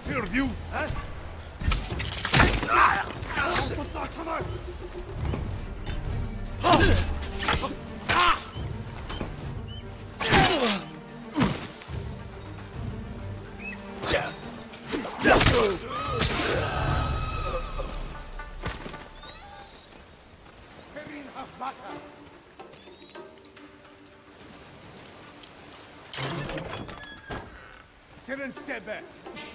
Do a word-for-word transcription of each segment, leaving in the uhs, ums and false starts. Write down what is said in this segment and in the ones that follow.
Perdu, hein? Tiens. Siren Stebe.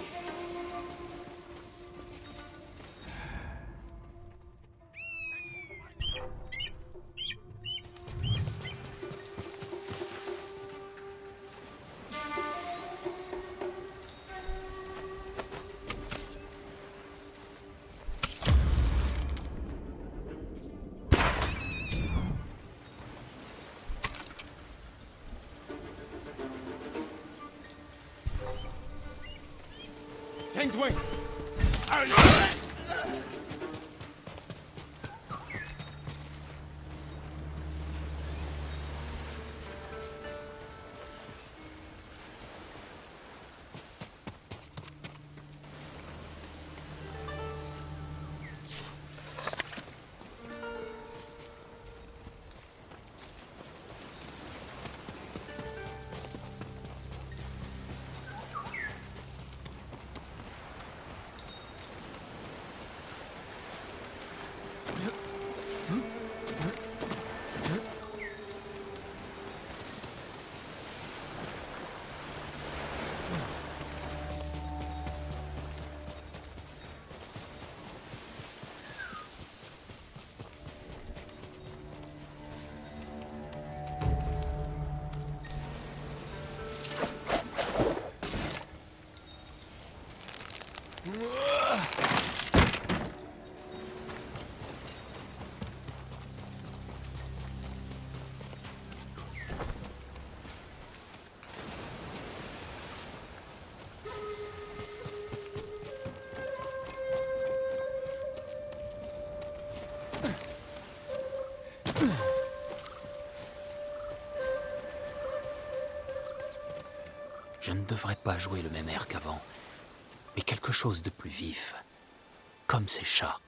Tendwing! Je ne devrais pas jouer le même air qu'avant, mais quelque chose de plus vif, comme ces chats.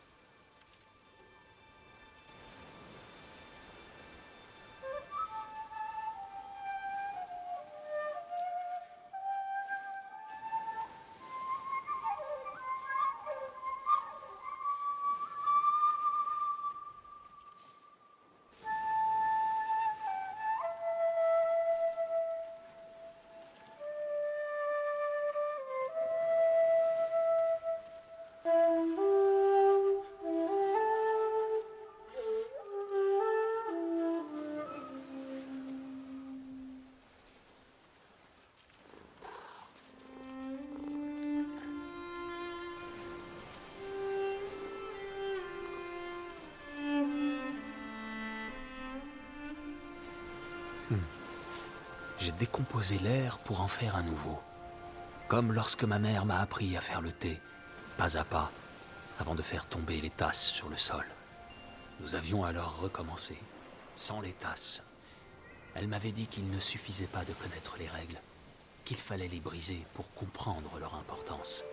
J'ai décomposé l'air pour en faire un nouveau. Comme lorsque ma mère m'a appris à faire le thé, pas à pas, avant de faire tomber les tasses sur le sol. Nous avions alors recommencé, sans les tasses. Elle m'avait dit qu'il ne suffisait pas de connaître les règles, qu'il fallait les briser pour comprendre leur importance.